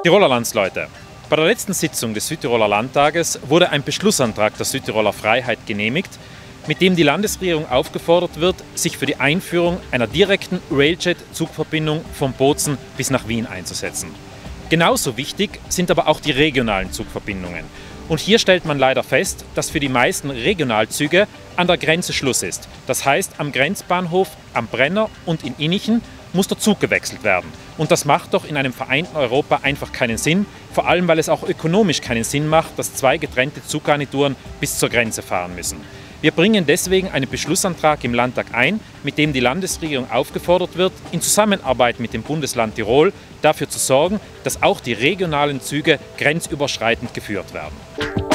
Tiroler Landsleute, bei der letzten Sitzung des Südtiroler Landtages wurde ein Beschlussantrag der Südtiroler Freiheit genehmigt, mit dem die Landesregierung aufgefordert wird, sich für die Einführung einer direkten Railjet-Zugverbindung von Bozen bis nach Wien einzusetzen. Genauso wichtig sind aber auch die regionalen Zugverbindungen. Und hier stellt man leider fest, dass für die meisten Regionalzüge an der Grenze Schluss ist. Das heißt, am Grenzbahnhof, am Brenner und in Innichen muss der Zug gewechselt werden. Und das macht doch in einem vereinten Europa einfach keinen Sinn, vor allem weil es auch ökonomisch keinen Sinn macht, dass zwei getrennte Zuggarnituren bis zur Grenze fahren müssen. Wir bringen deswegen einen Beschlussantrag im Landtag ein, mit dem die Landesregierung aufgefordert wird, in Zusammenarbeit mit dem Bundesland Tirol dafür zu sorgen, dass auch die regionalen Züge grenzüberschreitend geführt werden.